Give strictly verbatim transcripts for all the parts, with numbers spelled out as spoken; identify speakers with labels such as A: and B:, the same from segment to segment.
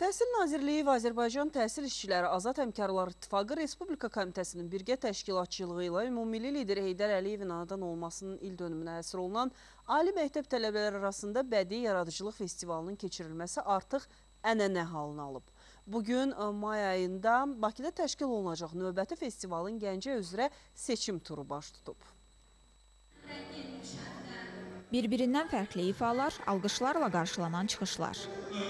A: Təhsil Nazirliyi və Azərbaycan Təhsil İşçiləri Azad Həmkarlar İttifaqı Respublika Komitəsinin birgə təşkilatçılığı ilə Ümummilli lider Heydər Əliyevin anadan olmasının il dönümünə həsr olunan Ali məktəb tələbələri arasında bədii yaradıcılıq festivalının keçirilməsi artıq ənənə halını alıb. Bugün may ayında Bakıda təşkil olunacaq növbəti festivalın Gəncə üzrə seçim turu baş tutub.
B: Bir-birindən fərqli ifalar, alqışlarla qarşılanan çıxışlar.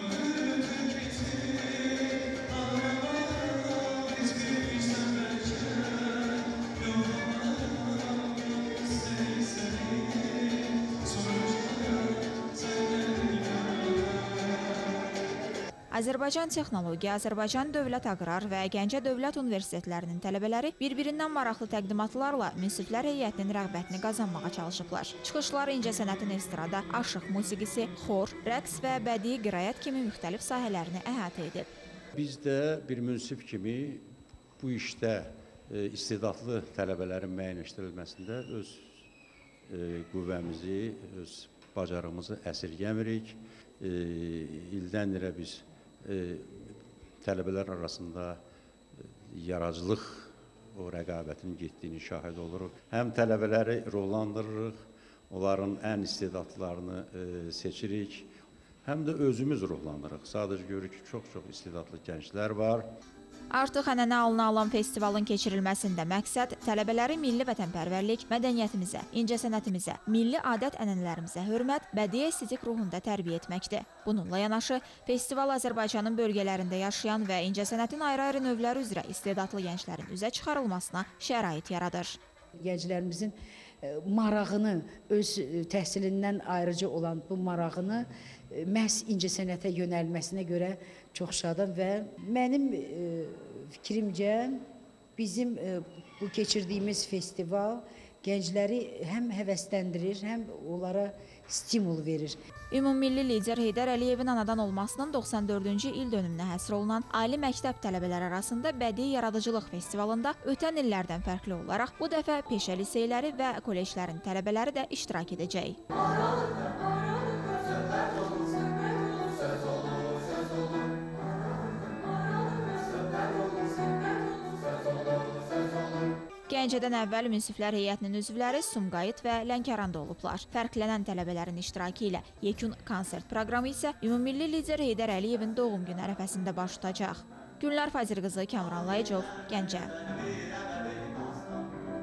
B: Azərbaycan Texnologiya, Azərbaycan Dövlət Aqrar və Gəncə Dövlət Universitetlərinin tələbələri bir-birindən maraqlı təqdimatlarla münsiflər heyətinin rəğbətini qazanmağa çalışıblar. Çıxışlar incəsənətin estrada, aşıq musiqisi, xor, rəqs və bədii qiraət kimi müxtəlif sahələrini əhatə edib.
C: Biz də bir münsif kimi bu işdə istedadlı tələbələrin müəyyənləşdirilməsində öz qüvvəmizi, öz bacarığımızı əsirgəmirik. İldən ilə biz tələbələr arasında yaradıcılıq o rəqabətinin getdiyini şahid oluruq. Həm tələbələri ruhlandırırıq, onların ən istedadlarını seçirik, həm də özümüz ruhlandırırıq. Sadəcə görürük ki, çox-çox istedadlı gənclər var.
B: Artıq ənənə alına alan festivalın keçirilməsində məqsəd tələbələri milli vətənpərvərlik, mədəniyyətimizə, incəsənətimizə, milli adət-ənənələrimizə hörmət, bədii estetik ruhunda tərbiyə etməkdir. Bununla yanaşı, festival Azərbaycanın bölgələrində yaşayan və incəsənətin ayrı-ayrı növləri üzrə istedadlı gənclərin üzə çıxarılmasına şərait yaradır.
D: Gənclərimizin marağını, öz təhsilindən ayrıcı olan bu marağını məhz incəsənətə yönəlməsinə görə çox şadam və mənim fikrimcə bizim bu keçirdiyimiz festival gəncləri həm həvəsləndirir, həm onlara stimul verir.
B: Ümummilli lider Heydər Əliyevin anadan olmasının doxsan dördüncü il dönümünə həsr olunan Ali məktəb tələbələri arasında bədii yaradıcılıq festivalında ötən illərdən fərqli olaraq bu dəfə peşə liseyləri və kolleclərin tələbələri də iştirak edəcək. Gəncədən əvvəl münsiflər heyətinin üzvləri Sumqayıt və Lənkəranda olublar. Fərqlənən tələbələrin iştirakı ilə yekun konsert proqramı isə Ümummilli lider Heydər Əliyevin doğum günü ərəfəsində baş tutacaq. Gülnar Fazil qızı, Kamran Layıcov, Gəncə.